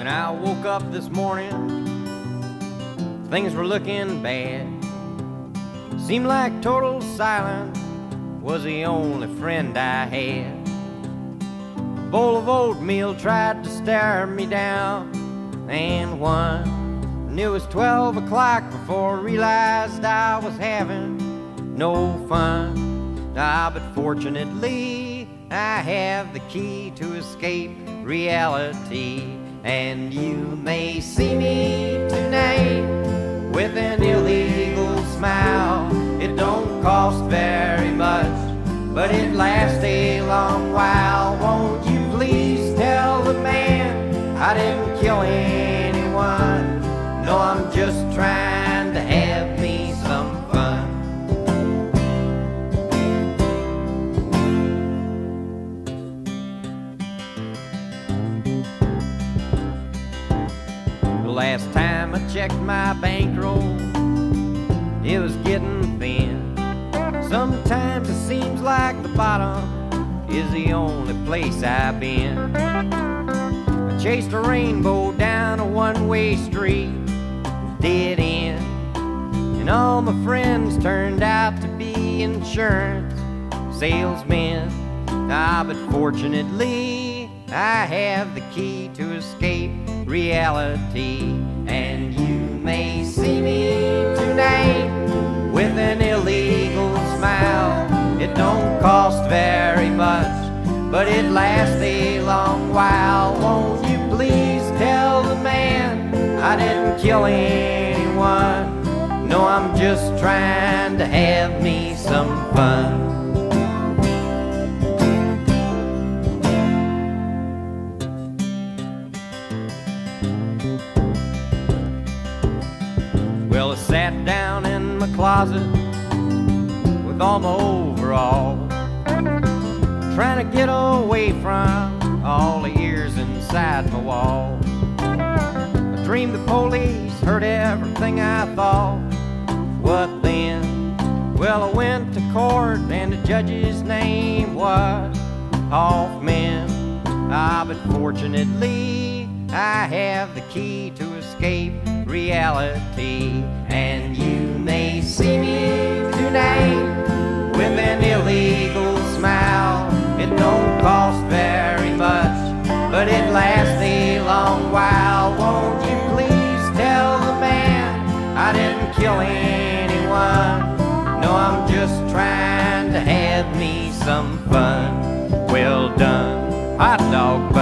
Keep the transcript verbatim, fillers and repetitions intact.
When I woke up this morning, things were looking bad. Seemed like total silence was the only friend I had. A bowl of oatmeal tried to stare me down and won. And it was twelve o'clock before I realized I was having no fun. Ah, but fortunately I have the key to escape reality. And you may see me tonight with an illegal smile. It don't cost very much, but it lasts a long while. Won't you please tell the man I didn't kill anyone? No, I'm just trying to have me some fun. The last time I checked my bankroll, it was getting thin. Sometimes it seems like the bottom is the only place I've been. I chased a rainbow down a one-way street, dead end, and all my friends turned out to be insurance salesmen. Ah, but fortunately I have the key to escape reality. And you may see me tonight with an illegal smile. It don't cost very much, but it lasts a long while. Won't you please tell the man I didn't kill anyone? No, I'm just trying to have me some fun. Well, I sat down in my closet with all my overalls, trying to get away from all the ears inside my wall. I dreamed the police heard everything I thought. What then? Well, I went to court and the judge's name was Hoffman. Ah, but fortunately I have the key to escape reality. And you may see me tonight with an illegal smile. It don't cost very much, but it lasts a long while. Won't you please tell the man I didn't kill anyone? No, I'm just trying to have me some fun. Well done, hot dog.